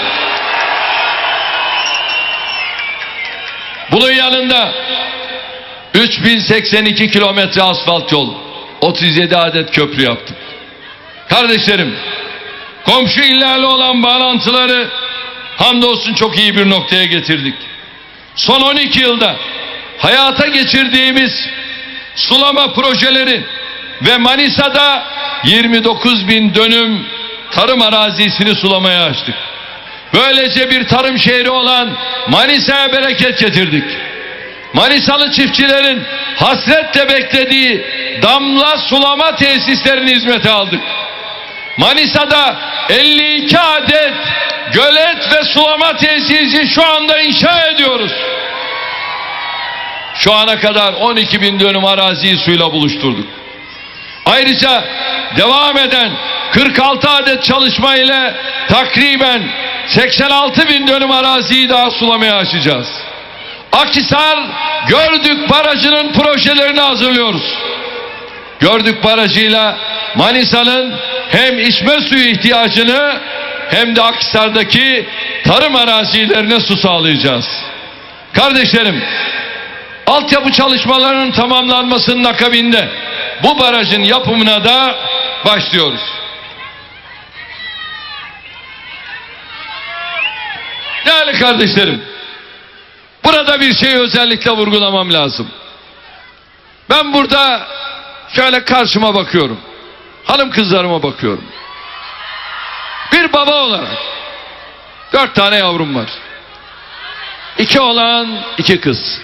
Bunun yanında üç bin seksen iki kilometre asfalt yol, otuz yedi adet köprü yaptık. Kardeşlerim, komşu illerle olan bağlantıları hamdolsun çok iyi bir noktaya getirdik. Son on iki yılda hayata geçirdiğimiz sulama projeleri ve Manisa'da yirmi dokuz bin dönüm tarım arazisini sulamaya açtık. Böylece bir tarım şehri olan Manisa'ya bereket getirdik. Manisalı çiftçilerin hasretle beklediği damla sulama tesislerini hizmete aldık. Manisa'da elli iki adet gölet ve sulama tesisi şu anda inşa ediyoruz. Şu ana kadar on iki bin dönüm araziyi suyla buluşturduk. Ayrıca devam eden kırk altı adet çalışma ile takriben seksen altı bin dönüm araziyi daha sulamaya açacağız. Akhisar Gördük Barajı'nın projelerini hazırlıyoruz. Gördük Barajı'yla Manisa'nın hem içme suyu ihtiyacını hem de Akhisar'daki tarım arazilerine su sağlayacağız. Kardeşlerim, altyapı çalışmalarının tamamlanmasının akabinde bu barajın yapımına da başlıyoruz. Değerli kardeşlerim, burada bir şeyi özellikle vurgulamam lazım. Ben burada şöyle karşıma bakıyorum. Hanım kızlarıma bakıyorum. Bir baba olarak dört tane yavrum var. İki oğlan, iki kız.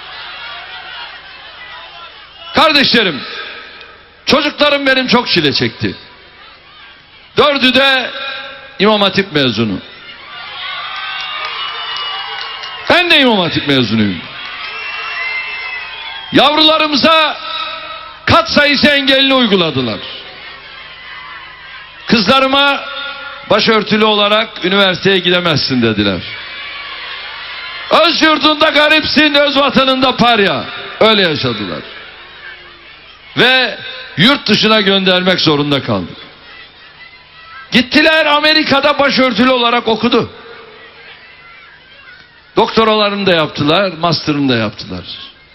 Kardeşlerim, çocuklarım benim çok çile çekti. Dördü de İmam Hatip mezunu. Ben de İmam Hatip mezunuyum. Yavrularımıza kat sayısı engelini uyguladılar. Kızlarıma başörtülü olarak üniversiteye gidemezsin dediler. Öz yurdunda garipsin, öz vatanında parya. Öyle yaşadılar. Ve yurt dışına göndermek zorunda kaldık. Gittiler, Amerika'da başörtülü olarak okudu. Doktoralarını da yaptılar, master'ını da yaptılar.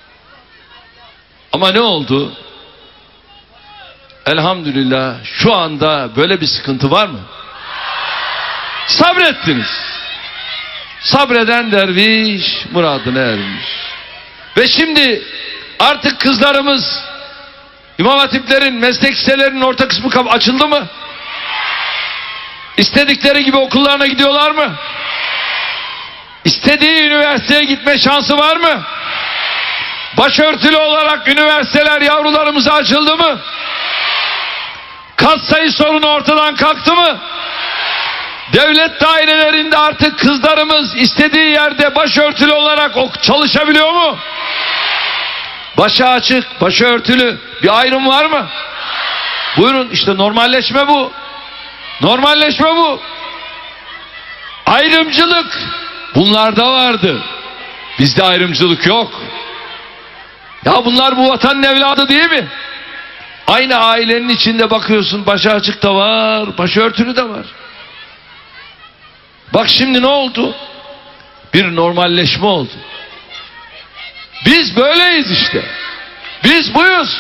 Ama ne oldu? Elhamdülillah şu anda böyle bir sıkıntı var mı? Sabrettiniz. Sabreden derviş muradına ermiş. Ve şimdi artık kızlarımız İmam Hatiplerin, meslek liselerinin orta kısmı açıldı mı? İstedikleri gibi okullarına gidiyorlar mı? İstediği üniversiteye gitme şansı var mı? Başörtülü olarak üniversiteler yavrularımıza açıldı mı? Katsayı sorunu ortadan kalktı mı? Devlet dairelerinde artık kızlarımız istediği yerde başörtülü olarak çalışabiliyor mu? Başı açık, başı örtülü bir ayrım var mı? Buyurun, işte normalleşme bu. Normalleşme bu. Ayrımcılık bunlarda vardı. Bizde ayrımcılık yok. Ya bunlar bu vatanın evladı değil mi? Aynı ailenin içinde bakıyorsun, başı açık da var, başı örtülü de var. Bak şimdi ne oldu? Bir normalleşme oldu. Biz böyleyiz işte. Biz buyuz.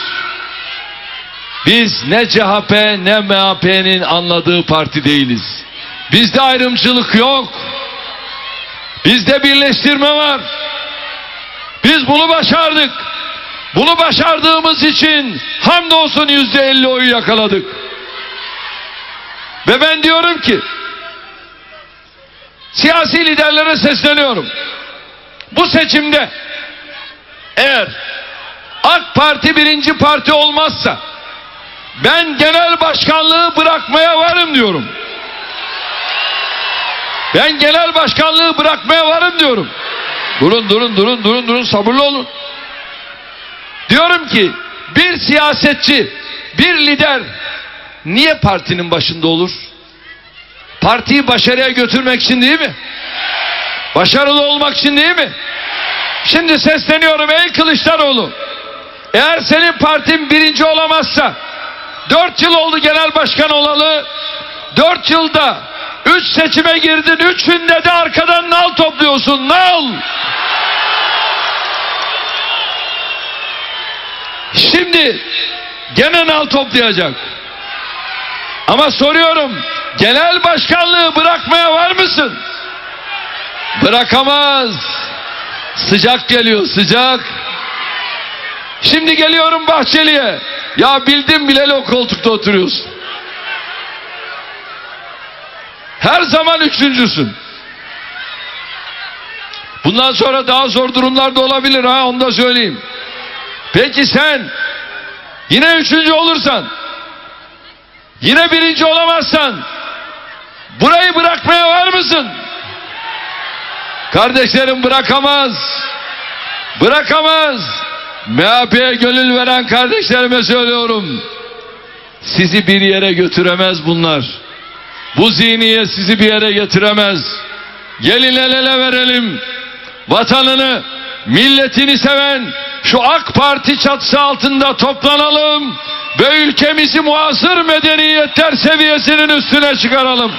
Biz ne C H P ne M H P'nin anladığı parti değiliz. Bizde ayrımcılık yok. Bizde birleştirme var. Biz bunu başardık. Bunu başardığımız için hamdolsun yüzde elli oyu yakaladık. Ve ben diyorum ki, siyasi liderlere sesleniyorum. Bu seçimde eğer AK Parti birinci parti olmazsa ben genel başkanlığı bırakmaya varım diyorum. Ben genel başkanlığı bırakmaya varım diyorum. Durun durun durun durun durun sabırlı olun. Diyorum ki bir siyasetçi, bir lider niye partinin başında olur? Partiyi başarıya götürmek için değil mi? Başarılı olmak için değil mi? Şimdi sesleniyorum ey Kılıçdaroğlu. Eğer senin partin birinci olamazsa, dört yıl oldu genel başkan olalı, dört yılda üç seçime girdin, üçünde de arkadan nal topluyorsun, nal. Şimdi gene nal toplayacak. Ama soruyorum, genel başkanlığı bırakmaya var mısın? Bırakamaz. Sıcak geliyor, sıcak. Şimdi geliyorum Bahçeli'ye. Ya bildim bileli o koltukta oturuyorsun. Her zaman üçüncüsün. Bundan sonra daha zor durumlar da olabilir ha, onu da söyleyeyim. Peki sen yine üçüncü olursan, yine birinci olamazsan burayı bırakmaya var mısın? Kardeşlerim bırakamaz. Bırakamaz. M H P'ye gönül veren kardeşlerime söylüyorum. Sizi bir yere götüremez bunlar. Bu zihniyet sizi bir yere getiremez. Gelin el ele verelim. Vatanını, milletini seven şu AK Parti çatısı altında toplanalım ve ülkemizi muasır medeniyetler seviyesinin üstüne çıkaralım.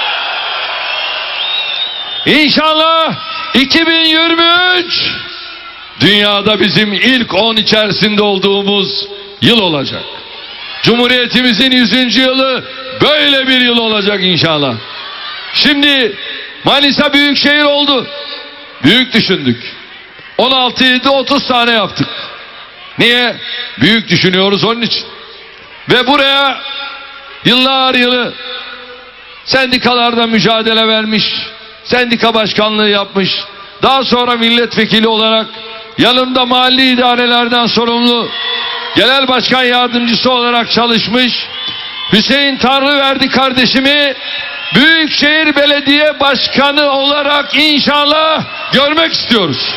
İnşallah iki bin yirmi üç dünyada bizim ilk on içerisinde olduğumuz yıl olacak. Cumhuriyetimizin yüzüncü yılı böyle bir yıl olacak inşallah. Şimdi Manisa büyükşehir oldu. Büyük düşündük. on altı ilde otuz tane yaptık. Niye? Büyük düşünüyoruz onun için. Ve buraya yıllar yılı sendikalarda mücadele vermiş, sendika başkanlığı yapmış, daha sonra milletvekili olarak yanımda mahalli idarelerden sorumlu genel başkan yardımcısı olarak çalışmış Hüseyin Tanrıverdi kardeşimi Büyükşehir Belediye Başkanı olarak inşallah görmek istiyoruz.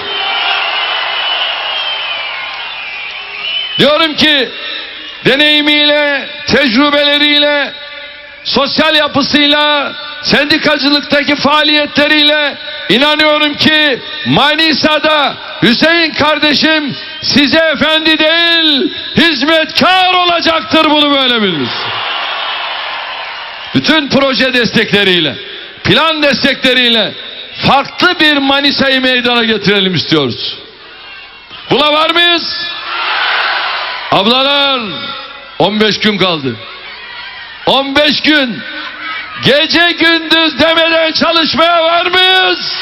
Diyorum ki deneyimiyle, tecrübeleriyle sosyal yapısıyla, sendikacılıktaki faaliyetleriyle inanıyorum ki Manisa'da Hüseyin kardeşim size efendi değil, hizmetkar olacaktır, bunu böyle biliriz. Bütün proje destekleriyle, plan destekleriyle farklı bir Manisa'yı meydana getirelim istiyoruz. Buna var mıyız? Ablalar, on beş gün kaldı. on beş gün gece gündüz demeden çalışmaya var mıyız?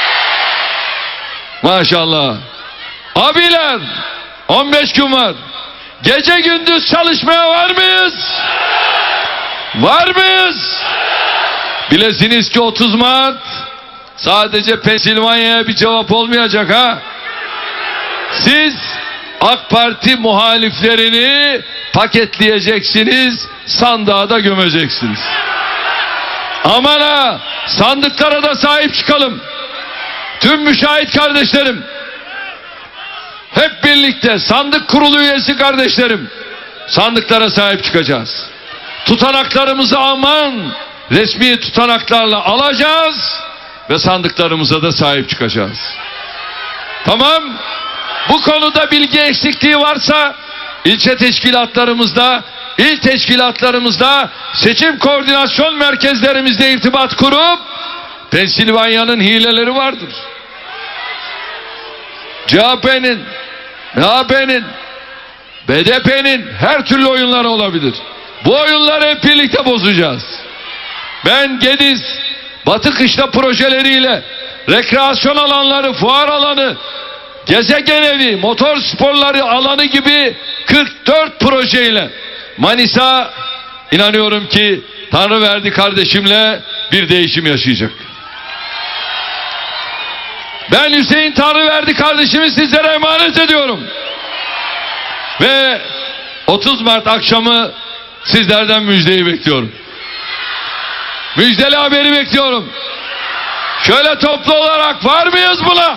Maşallah. Abiler, on beş gün var. Gece gündüz çalışmaya var mıyız? Var mıyız? Bilesiniz ki otuz Mart sadece Pensilvanya'ya bir cevap olmayacak ha. Siz AK Parti muhaliflerini paketleyeceksiniz, sandığa da gömeceksiniz. Aman ha, sandıklara da sahip çıkalım. Tüm müşahit kardeşlerim, hep birlikte sandık kurulu üyesi kardeşlerim, sandıklara sahip çıkacağız. Tutanaklarımızı aman resmi tutanaklarla alacağız ve sandıklarımıza da sahip çıkacağız. Tamam. Bu konuda bilgi eksikliği varsa ilçe teşkilatlarımızda, il teşkilatlarımızda, seçim koordinasyon merkezlerimizde irtibat kurup, Pensilvanya'nın hileleri vardır. C H P'nin, M H P'nin, B D P'nin her türlü oyunları olabilir. Bu oyunları hep birlikte bozacağız. Ben Gediz, Batı Kışla projeleriyle rekreasyon alanları, fuar alanı, gezegen evi, motor sporları alanı gibi kırk dört projeyle Manisa, inanıyorum ki Tanrıverdi kardeşimle bir değişim yaşayacak. Ben Hüseyin Tanrıverdi kardeşimi sizlere emanet ediyorum. Ve otuz Mart akşamı sizlerden müjdeyi bekliyorum. Müjdeli haberi bekliyorum. Şöyle toplu olarak var mıyız buna?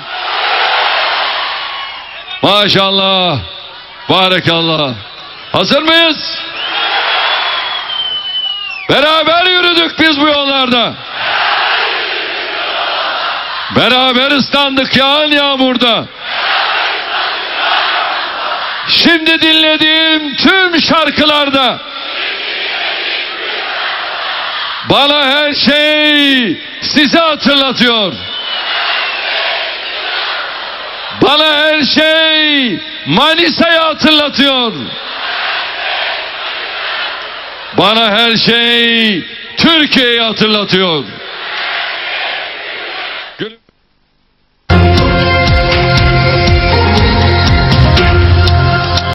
Maşallah. Barekallah. Hazır mıyız? Beraber yürüdük biz bu yollarda. Beraber ıslandık yağan yağmurda. Şimdi dinlediğim tüm şarkılarda bana her şey sizi hatırlatıyor. Bana her şey Manisa'yı hatırlatıyor. Bana her şey Türkiye'yi hatırlatıyor.